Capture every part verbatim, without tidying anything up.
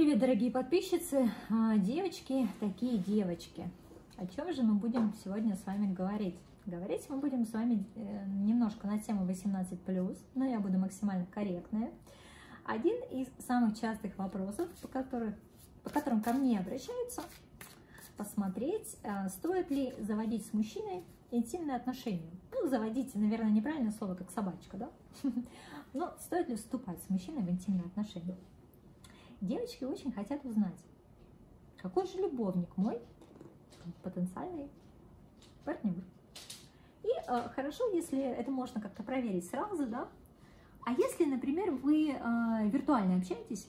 Привет, дорогие подписчицы, девочки, такие девочки. О чем же мы будем сегодня с вами говорить? Говорить мы будем с вами немножко на тему восемнадцать плюс, но я буду максимально корректная. Один из самых частых вопросов, по, которых, по которым ко мне обращаются, посмотреть, стоит ли заводить с мужчиной интимные отношения. Ну, заводить, наверное, неправильное слово, как собачка, да? Но стоит ли вступать с мужчиной в интимные отношения? Девочки очень хотят узнать, какой же любовник мой потенциальный партнер. И э, хорошо, если это можно как-то проверить сразу, да? А если, например, вы э, виртуально общаетесь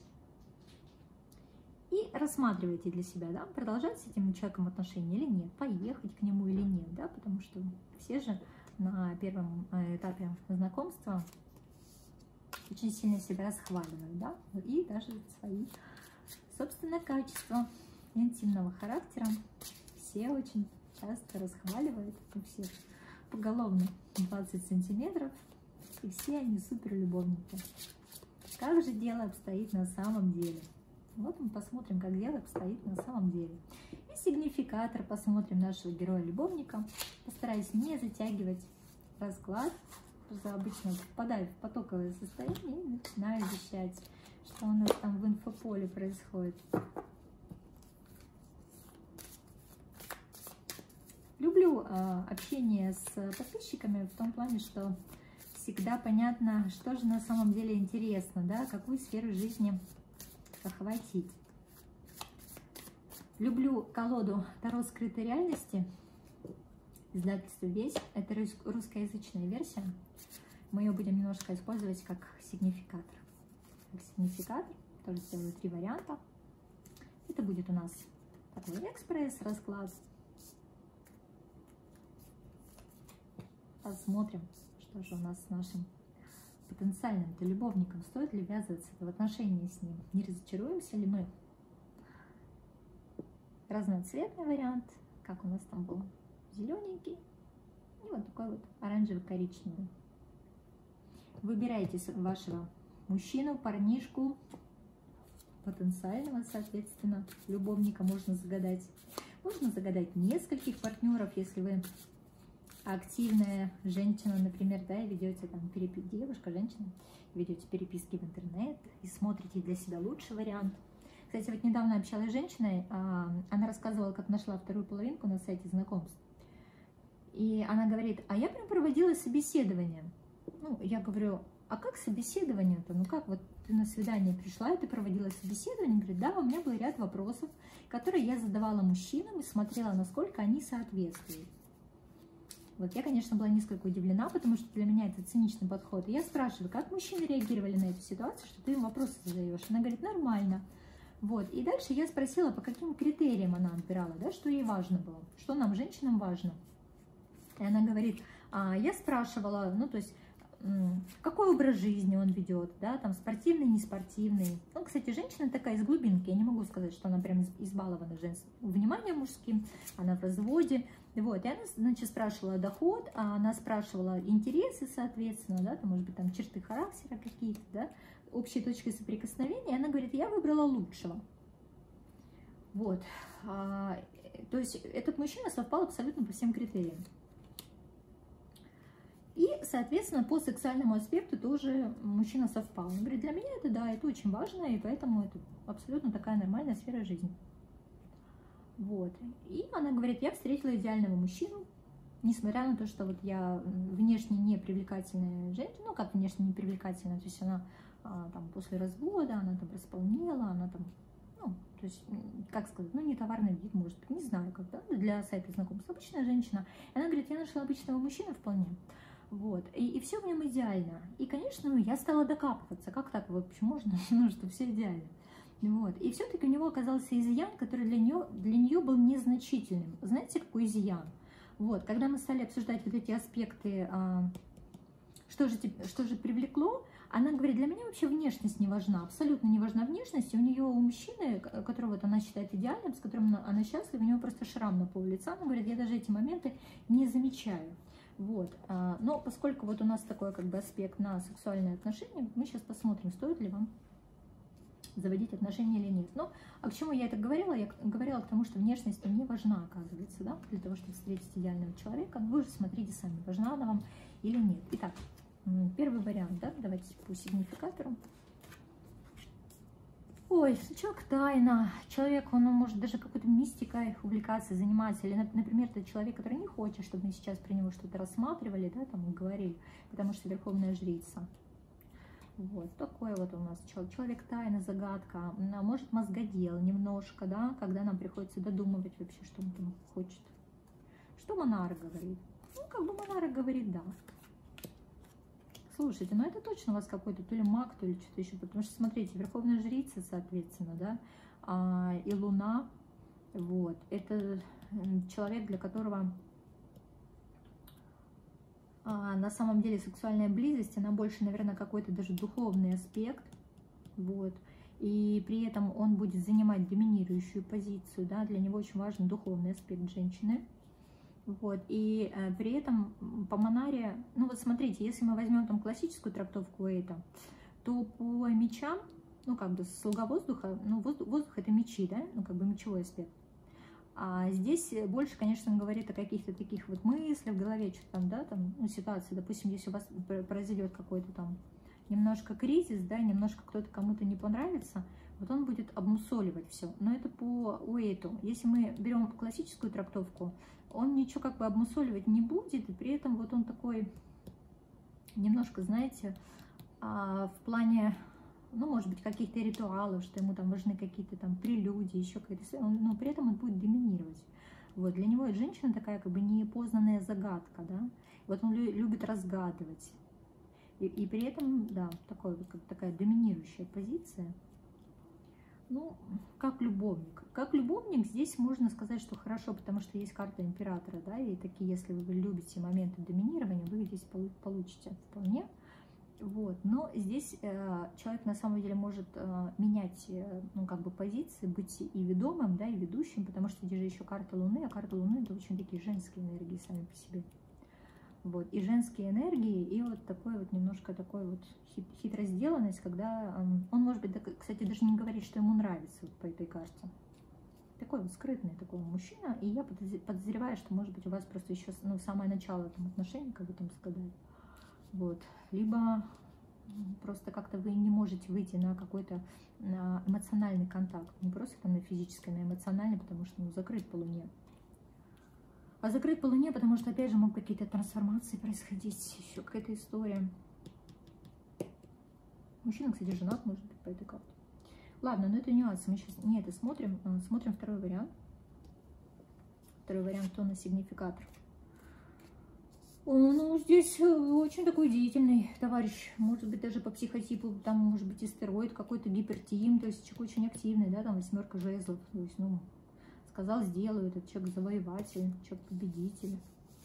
и рассматриваете для себя, да, продолжать с этим человеком отношения или нет, поехать к нему или нет, да, потому что все же на первом этапе знакомства очень сильно себя расхваливают, да, и даже свои собственные качества интимного характера все очень часто расхваливают, у всех поголовно двадцать сантиметров, и все они супер любовники. Как же дело обстоит на самом деле? Вот мы посмотрим, как дело обстоит на самом деле. И сигнификатор посмотрим нашего героя-любовника. Постараюсь не затягивать расклад. Я обычно впадаю в потоковое состояние и начинаю вещать, что у нас там в инфополе происходит. Люблю э, общение с подписчиками в том плане, что всегда понятно, что же на самом деле интересно, да, какую сферу жизни охватить. Люблю колоду Таро скрытой реальности. Издательство «Весь». Это русскоязычная версия. Мы ее будем немножко использовать как сигнификатор. Как сигнификатор. Тоже сделаю три варианта. Это будет у нас такой экспресс-расклад. Посмотрим, что же у нас с нашим потенциальным-то любовником. Стоит ли ввязываться в отношения с ним? Не разочаруемся ли мы? Разноцветный вариант. Как у нас там был? Зелененький и вот такой вот оранжево-коричневый. Выбирайте вашего мужчину, парнишку, потенциального, соответственно, любовника можно загадать. Можно загадать нескольких партнеров, если вы активная женщина, например, да, и ведете там переписки, девушка, женщина, ведете переписки в интернет и смотрите для себя лучший вариант. Кстати, вот недавно общалась с женщиной, она рассказывала, как нашла вторую половинку на сайте знакомств. И она говорит, а я прям проводила собеседование. Ну, я говорю, а как собеседование-то? Ну как, вот ты на свидание пришла, и ты проводила собеседование? Говорит, да, у меня был ряд вопросов, которые я задавала мужчинам и смотрела, насколько они соответствуют. Вот я, конечно, была несколько удивлена, потому что для меня это циничный подход. И я спрашиваю, как мужчины реагировали на эту ситуацию, что ты им вопросы задаешь? Она говорит, нормально. Вот. И дальше я спросила, по каким критериям она отбирала, да, что ей важно было, что нам, женщинам, важно. И она говорит, а, я спрашивала, ну, то есть, какой образ жизни он ведет, да, там, спортивный, неспортивный. Ну, кстати, женщина такая из глубинки, я не могу сказать, что она прям избалована женским вниманием мужским, она в разводе, вот, и она, значит, спрашивала доход, а она спрашивала интересы, соответственно, да, там, может быть, там, черты характера какие-то, да, общей точки соприкосновения, и она говорит, я выбрала лучшего. Вот, а, то есть, этот мужчина совпал абсолютно по всем критериям. И, соответственно, по сексуальному аспекту тоже мужчина совпал. Он говорит, для меня это, да, это очень важно, и поэтому это абсолютно такая нормальная сфера жизни. Вот. И она говорит, я встретила идеального мужчину, несмотря на то, что вот я внешне не привлекательная женщина, ну, как внешне не привлекательная, то есть она а, там после развода, она там располнела, она там, ну, то есть, как сказать, ну, не товарный вид, может быть, не знаю, как, да, для сайта знакомств, обычная женщина. И она говорит, я нашла обычного мужчину вполне. Вот, и, и все в нем идеально. И, конечно, ну, я стала докапываться, как так вообще можно, ну, что все идеально. Вот, и все-таки у него оказался изъян, который для нее, для нее был незначительным. Знаете, какой изъян? Вот, когда мы стали обсуждать вот эти аспекты, а, что же, что же привлекло, она говорит, для меня вообще внешность не важна, абсолютно не важна внешность. И у нее, у мужчины, которого вот она считает идеальным, с которым она, она счастлива, у него просто шрам на пол лица. Она говорит, я даже эти моменты не замечаю. Вот. Но поскольку вот у нас такой как бы аспект на сексуальные отношения, мы сейчас посмотрим, стоит ли вам заводить отношения или нет. Ну, а к чему я это говорила? Я говорила к тому, что внешность не важна, оказывается, да, для того, чтобы встретить идеального человека. Вы же смотрите сами, важна она вам или нет. Итак, первый вариант, да, давайте по сигнификатору. Ой, человек тайна, человек, он может даже какой-то мистикой увлекаться, заниматься, или, например, это человек, который не хочет, чтобы мы сейчас про него что-то рассматривали, да, там, говорили, потому что верховная жрица. Вот, такой вот у нас человек, человек тайна, загадка, может мозгодел немножко, да, когда нам приходится додумывать вообще, что он там хочет. Что монарх говорит? Ну, как бы монарх говорит, да. Слушайте, ну это точно у вас какой-то то ли маг, то ли что-то еще, потому что, смотрите, верховная жрица, соответственно, да, а, и луна, вот, это человек, для которого а, на самом деле сексуальная близость, она больше, наверное, какой-то даже духовный аспект, вот, и при этом он будет занимать доминирующую позицию, да, для него очень важен духовный аспект женщины. Вот, и э, при этом по Монаре, ну вот смотрите, если мы возьмем там классическую трактовку это, то по мечам, ну как бы слуга воздуха, ну воздух, воздух это мечи, да, ну как бы мечевой аспект. А здесь больше, конечно, говорит о каких-то таких вот мыслях в голове, что там, да, там, ну ситуации, допустим, если у вас произойдет какой-то там немножко кризис, да, немножко кто-то кому-то не понравится, вот он будет обмусоливать все. Но это по Уэйту. Если мы берем классическую трактовку, он ничего как бы обмусоливать не будет, и при этом вот он такой немножко, знаете, в плане, ну, может быть, каких-то ритуалов, что ему там важны какие-то там прелюдии, еще какие-то, но при этом он будет доминировать. Вот, для него женщина такая как бы непознанная загадка, да, вот он любит разгадывать. И, и при этом, да, такой, как такая доминирующая позиция. Ну, как любовник. Как любовник здесь можно сказать, что хорошо, потому что есть карта императора, да, и такие, если вы любите моменты доминирования, вы здесь получите вполне. Вот, но здесь э, человек на самом деле может э, менять, э, ну, как бы позиции, быть и ведомым, да, и ведущим, потому что здесь же еще карта Луны, а карта Луны это очень такие женские энергии сами по себе. Вот, и женские энергии, и вот такой вот немножко такой вот хитро сделанность, когда эм, он, может быть, кстати, даже не говорит, что ему нравится вот по этой карте. Такой вот скрытный такой мужчина, и я подозреваю, что, может быть, у вас просто еще, ну, самое начало там отношений, как вы там сказали. Вот, либо просто как-то вы не можете выйти на какой-то эмоциональный контакт, не просто там на физический, на эмоциональный, потому что, ну, закрыт по Луне. А закрыт по Луне, потому что, опять же, могут какие-то трансформации происходить, еще какая-то история. Мужчина, кстати, женат, может быть, по этой карте. Ладно, но это нюансы, мы сейчас не это смотрим. Смотрим второй вариант. Второй вариант, кто на сигнификатор. Ну, здесь очень такой деятельный товарищ, может быть, даже по психотипу, там, может быть, истероид, какой-то гипертим, то есть человек очень активный, да, там, восьмерка жезлов, то есть, ну, сказал, сделаю, этот человек завоеватель, человек победитель.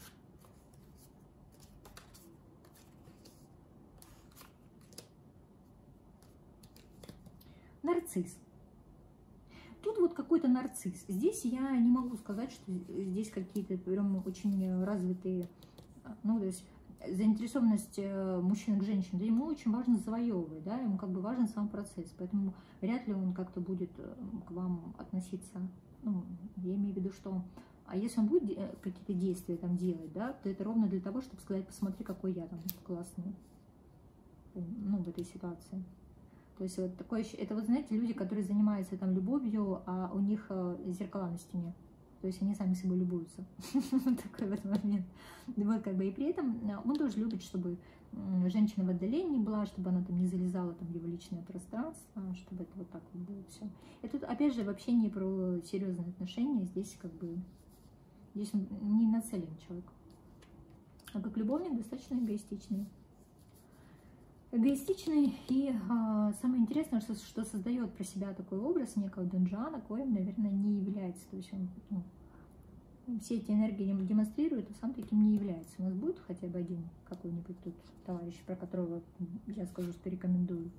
Нарцисс. Тут вот какой-то нарцисс. Здесь я не могу сказать, что здесь какие-то прям очень развитые, ну, то есть заинтересованность мужчин к женщине. Да, ему очень важно завоевывать, да, ему как бы важен сам процесс, поэтому вряд ли он как-то будет к вам относиться, ну, я имею в виду, что, а если он будет какие-то действия там делать, да, то это ровно для того, чтобы сказать, посмотри, какой я там классный, ну, в этой ситуации. То есть вот такое, это вот, знаете, люди, которые занимаются там любовью, а у них зеркала на стене. То есть они сами собой любуются. Такой вот момент. Вот как бы и при этом он тоже любит, чтобы женщина в отдалении была, чтобы она там не залезала там в его личное пространство, чтобы это вот так вот было все. И тут опять же вообще не про серьезные отношения, здесь как бы здесь он не нацелен человек. А как любовник достаточно эгоистичный. Эгоистичный, и а, самое интересное, что, что создает про себя такой образ некого Дунджана, коим, наверное, не является. То есть он, ну, все эти энергии демонстрирует, а сам таким не является. У нас будет хотя бы один какой-нибудь тут товарищ, про которого я скажу, что рекомендую.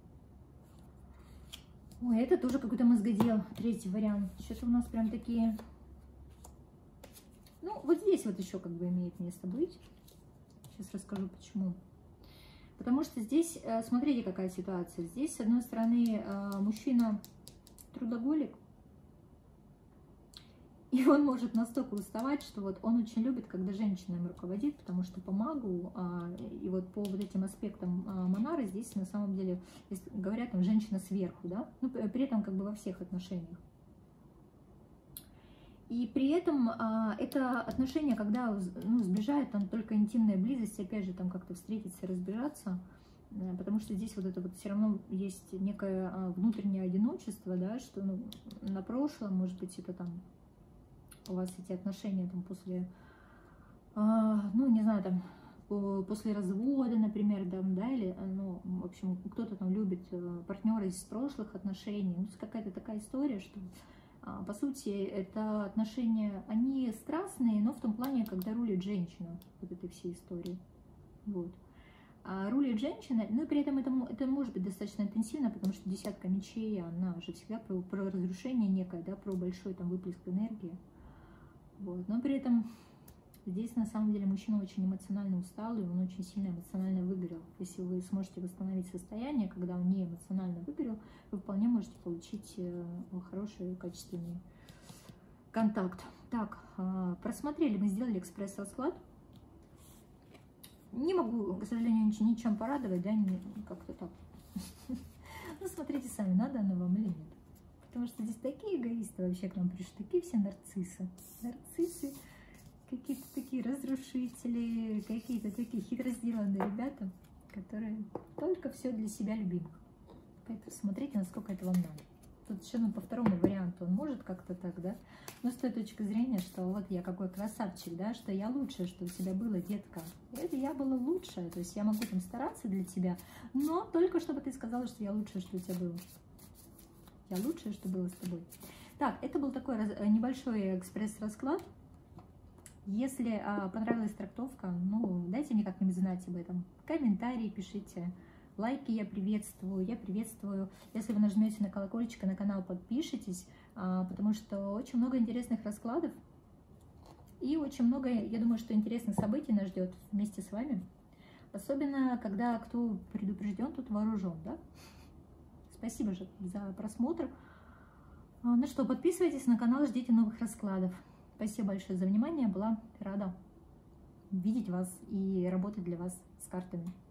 Ой, это тоже какой-то мозгодел, третий вариант. Что-то у нас прям такие... Ну, вот здесь вот еще как бы имеет место быть. Сейчас расскажу, почему. Потому что здесь, смотрите, какая ситуация. Здесь, с одной стороны, мужчина трудоголик, и он может настолько уставать, что вот он очень любит, когда женщина им руководит, потому что по магу и вот по вот этим аспектам Монары здесь на самом деле, говорят, там женщина сверху, да, ну, при этом как бы во всех отношениях. И при этом а, это отношение, когда ну, сближает там только интимная близость, опять же, там как-то встретиться, разбежаться, да, потому что здесь вот это вот все равно есть некое а, внутреннее одиночество, да, что ну, на прошлом, может быть, это там у вас эти отношения там после, а, ну, не знаю, там после развода, например, там, да, или, ну, в общем, кто-то там любит партнера из прошлых отношений, ну, какая-то такая история, что по сути, это отношения, они страстные, но в том плане, когда рулит женщина вот этой всей истории. Вот. А рулит женщина, ну и при этом это, это может быть достаточно интенсивно, потому что десятка мечей, она же всегда про, про разрушение некое, да, про большой там выплеск энергии. Вот. Но при этом здесь на самом деле мужчина очень эмоционально устал, и он очень сильно эмоционально выгорел. Если вы сможете восстановить состояние, когда он не эмоционально выгорел, вы вполне можете получить хороший, качественный контакт. Так, просмотрели, мы сделали экспресс-расклад. Не могу, к сожалению, ничем порадовать, да, как-то так. Ну, смотрите сами, надо оно вам или нет. Потому что здесь такие эгоисты вообще к нам пришли, такие все нарциссы. Нарциссы. Какие-то такие разрушители, какие-то такие хитро сделанные ребята, которые только все для себя любимых. Поэтому смотрите, насколько это вам надо. Тут еще ну, по второму варианту он может как-то так, да? Но с той точки зрения, что вот я какой красавчик, да, что я лучшее, что у тебя было, детка. Это я была лучшая, то есть я могу там стараться для тебя, но только чтобы ты сказала, что я лучшее, что у тебя было. Я лучшее, что было с тобой. Так, это был такой небольшой экспресс-расклад. Если а, понравилась трактовка, ну, дайте мне как-нибудь знать об этом. Комментарии пишите, лайки я приветствую, я приветствую. Если вы нажмете на колокольчик и на канал подпишитесь, а, потому что очень много интересных раскладов и очень много, я думаю, что интересных событий нас ждет вместе с вами. Особенно, когда кто предупрежден, тут вооружен, да? Спасибо же за просмотр. Ну что, подписывайтесь на канал, ждите новых раскладов. Спасибо большое за внимание, была рада видеть вас и работать для вас с картами.